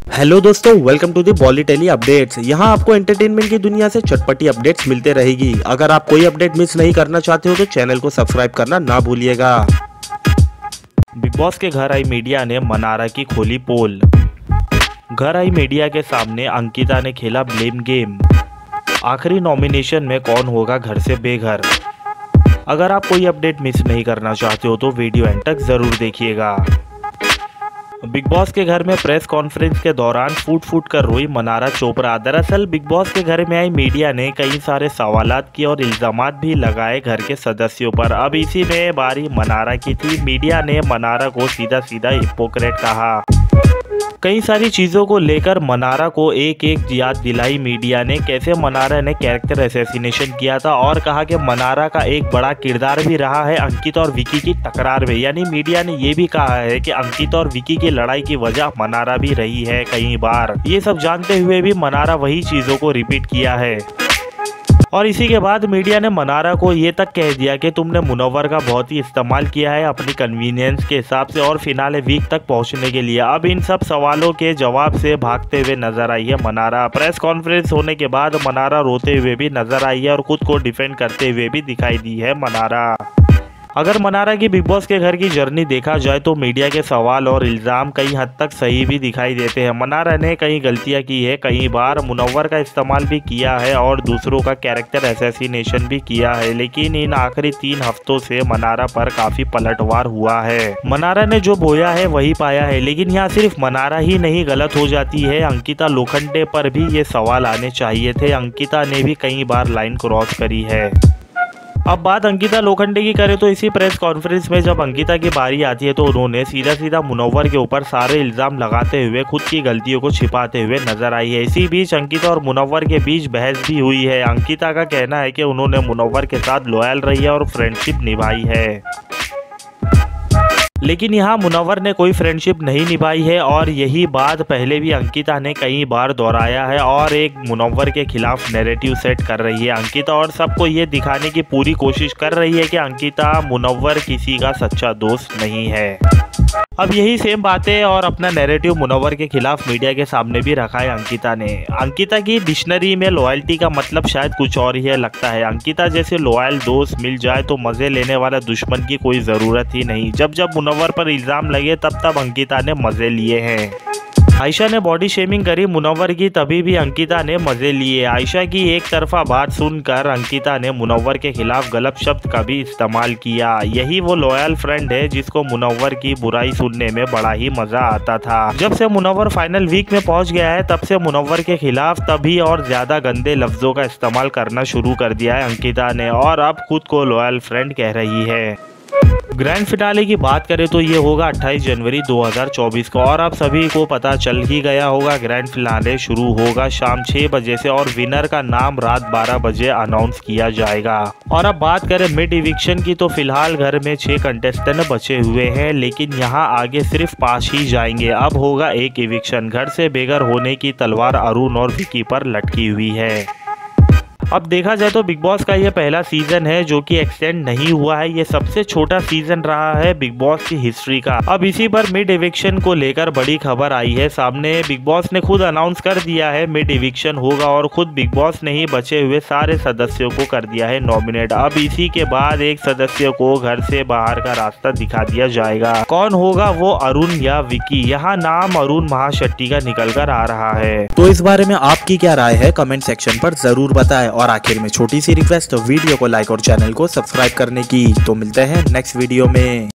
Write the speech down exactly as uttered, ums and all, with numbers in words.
Hello दोस्तों, welcome to the bolly telly updates. यहाँ आपको एंटरटेनमेंट की दुनिया से चटपटी अपडेट्स मिलते रहेगी। अगर आप कोई अपडेट मिस नहीं करना चाहते हो तो चैनल को सब्सक्राइब करना ना भूलिएगा। बिग बॉस के घर आई मीडिया ने मनारा की खोली पोल। घर आई मीडिया के सामने अंकिता ने खेला ब्लेम गेम। आखिरी नॉमिनेशन में कौन होगा घर से बेघर। अगर आप कोई अपडेट मिस नहीं करना चाहते हो तो वीडियो एंड तक जरूर देखिएगा। बिग बॉस के घर में प्रेस कॉन्फ्रेंस के दौरान फूट फूट कर रोई मनारा चोपड़ा। दरअसल बिग बॉस के घर में आई मीडिया ने कई सारे सवालात किए और इल्जामात भी लगाए घर के सदस्यों पर। अब इसी में बारी मनारा की थी। मीडिया ने मनारा को सीधा सीधा हिपोक्रेट कहा। कई सारी चीज़ों को लेकर मनारा को एक एक याद दिलाई मीडिया ने, कैसे मनारा ने कैरेक्टर असैसिनेशन किया था और कहा कि मनारा का एक बड़ा किरदार भी रहा है अंकिता और विकी की टकरार में। यानी मीडिया ने ये भी कहा है कि अंकिता और विकी की लड़ाई की वजह मनारा भी रही है कई बार। ये सब जानते हुए भी मनारा वही चीज़ों को रिपीट किया है। और इसी के बाद मीडिया ने मनारा को ये तक कह दिया कि तुमने मुनव्वर का बहुत ही इस्तेमाल किया है अपनी कन्वीनियंस के हिसाब से और फिनाले वीक तक पहुंचने के लिए। अब इन सब सवालों के जवाब से भागते हुए नजर आई है मनारा। प्रेस कॉन्फ्रेंस होने के बाद मनारा रोते हुए भी नजर आई है और खुद को डिफेंड करते हुए भी दिखाई दी है मनारा। अगर मनारा की बिग बॉस के घर की जर्नी देखा जाए तो मीडिया के सवाल और इल्ज़ाम कई हद तक सही भी दिखाई देते हैं। मनारा ने कई गलतियां की है, कई बार मुनव्वर का इस्तेमाल भी किया है और दूसरों का कैरेक्टर असैसिनेशन भी किया है, लेकिन इन आखिरी तीन हफ्तों से मनारा पर काफ़ी पलटवार हुआ है। मनारा ने जो बोया है वही पाया है, लेकिन यहाँ सिर्फ मनारा ही नहीं गलत हो जाती है, अंकिता लोखंडे पर भी ये सवाल आने चाहिए थे। अंकिता ने भी कई बार लाइन क्रॉस करी है। अब बात अंकिता लोखंडे की करें तो इसी प्रेस कॉन्फ्रेंस में जब अंकिता की बारी आती है तो उन्होंने सीधा सीधा मुनव्वर के ऊपर सारे इल्ज़ाम लगाते हुए खुद की गलतियों को छिपाते हुए नजर आई है। इसी बीच अंकिता और मुनव्वर के बीच बहस भी हुई है। अंकिता का कहना है कि उन्होंने मुनव्वर के साथ लॉयल रही है और फ्रेंडशिप निभाई है, लेकिन यहाँ मुनव्वर ने कोई फ्रेंडशिप नहीं निभाई है और यही बात पहले भी अंकिता ने कई बार दोहराया है और एक मुनव्वर के खिलाफ नैरेटिव सेट कर रही है अंकिता और सबको ये दिखाने की पूरी कोशिश कर रही है कि अंकिता मुनव्वर किसी का सच्चा दोस्त नहीं है। अब यही सेम बातें और अपना नैरेटिव मुनव्वर के खिलाफ मीडिया के सामने भी रखा है अंकिता ने। अंकिता की डिक्शनरी में लॉयल्टी का मतलब शायद कुछ और ही है लगता है। अंकिता जैसे लॉयल दोस्त मिल जाए तो मजे लेने वाला दुश्मन की कोई ज़रूरत ही नहीं। जब जब मुनव्वर पर इल्ज़ाम लगे तब तब अंकिता ने मजे लिए हैं। आयशा ने बॉडी शेमिंग करी मुनव्वर की, तभी भी अंकिता ने मजे लिए। आयशा की एक तरफा बात सुनकर अंकिता ने मुनव्वर के खिलाफ गलत शब्द का भी इस्तेमाल किया। यही वो लॉयल फ्रेंड है जिसको मुनव्वर की बुराई सुनने में बड़ा ही मजा आता था। जब से मुनव्वर फाइनल वीक में पहुंच गया है तब से मुनव्वर के खिलाफ तभी और ज्यादा गंदे लफ्जों का इस्तेमाल करना शुरू कर दिया है अंकिता ने और अब खुद को लॉयल फ्रेंड कह रही है। ग्रैंड फिनाले की बात करें तो ये होगा अट्ठाईस जनवरी दो हज़ार चौबीस को और आप सभी को पता चल ही गया होगा। ग्रैंड फिनाले शुरू होगा शाम छह बजे से और विनर का नाम रात बारह बजे अनाउंस किया जाएगा। और अब बात करें मिड इविक्शन की तो फिलहाल घर में छह कंटेस्टेंट बचे हुए हैं, लेकिन यहाँ आगे सिर्फ पाँच ही जाएंगे। अब होगा एक इविक्शन। घर से बेघर होने की तलवार अरुण और विकी पर लटकी हुई है। अब देखा जाए तो बिग बॉस का ये पहला सीजन है जो कि एक्सटेंड नहीं हुआ है। ये सबसे छोटा सीजन रहा है बिग बॉस की हिस्ट्री का। अब इसी पर मिड इविक्शन को लेकर बड़ी खबर आई है सामने। बिग बॉस ने खुद अनाउंस कर दिया है मिड इविक्शन होगा और खुद बिग बॉस ने ही बचे हुए सारे सदस्यों को कर दिया है नॉमिनेट। अब इसी के बाद एक सदस्य को घर से बाहर का रास्ता दिखा दिया जाएगा। कौन होगा वो, अरुण या विकी? यहाँ नाम अरुण महाशेट्टी का निकल कर आ रहा है। तो इस बारे में आपकी क्या राय है कमेंट सेक्शन पर जरूर बताएं। और आखिर में छोटी सी रिक्वेस्ट, वीडियो को लाइक और चैनल को सब्सक्राइब करने की। तो मिलते हैं नेक्स्ट वीडियो में।